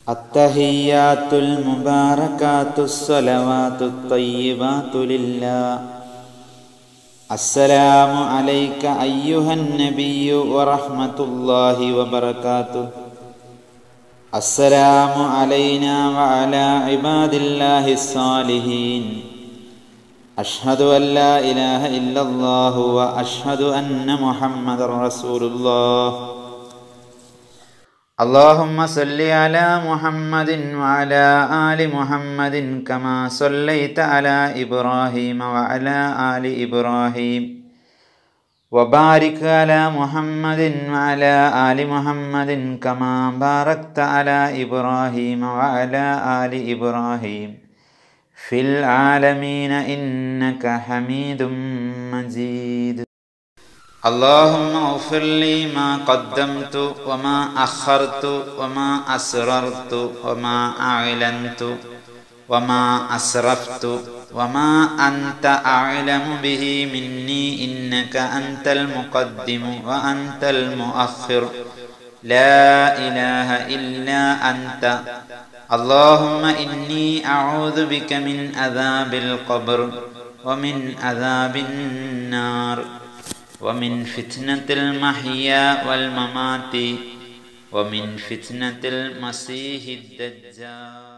അത്തഹിയ്യാത്തുൽ മുബാറകാത്തുസ് സ്വലവാത്തുത് ത്വയ്യിബാതു ലില്ലാഹ്. അസ്സലാമു അലൈക അയ്യുഹൻ നബിയ്യു വറഹ്മത്തുള്ളാഹി വബറകാതുഹു. അസ്സലാമു അലൈനാ വഅലാ ഇബാദില്ലാഹിസ് സാലിഹീൻ. അഷ്ഹദു അൻ ലാ ഇലാഹ ഇല്ലല്ലാഹു വ അഷ്ഹദു അന്ന മുഹമ്മദർ റസൂലുള്ളാഹ്. اللهم صل على محمد وعلى آل محمد كما صليت على إبراهيم وعلى آل إبراهيم وبارك على محمد وعلى آل محمد كما باركت على إبراهيم وعلى آل إبراهيم في العالمين إنك حميد مجيد. اللهم اغفر لي ما قدمت وما أخرت وما أسررت وما أعلنت وما أسرفت وما أنت أعلم به مني إنك أنت المقدم وأنت المؤخر لا إله إلا أنت. اللهم إني أعوذ بك من عذاب القبر ومن عذاب النار ومن فتنة المحيا والممات ومن فتنة المسيح الدجال.